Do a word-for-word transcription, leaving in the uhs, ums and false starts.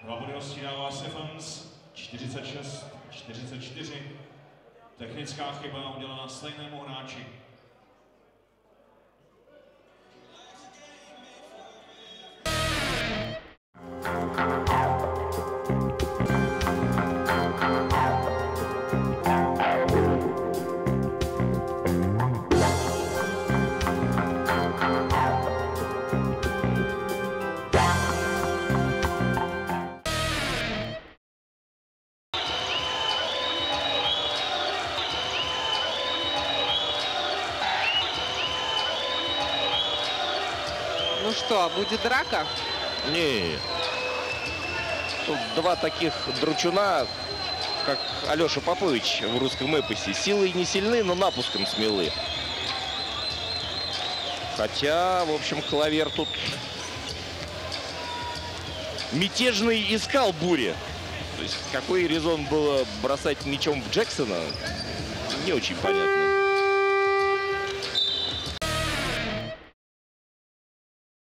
Dva body dostívá Stephens, čtyřicet šest čtyřicet čtyři. Technická chyba udělaná stejnému hráči. Ну что, будет драка? Не. Тут два таких дручуна, как Алеша Попович в русском эпосе. Силой не сильны, но напуском смелы. Хотя, в общем, Клавер тут мятежный искал бури. То есть какой резон было бросать мячом в Джексона, не очень понятно.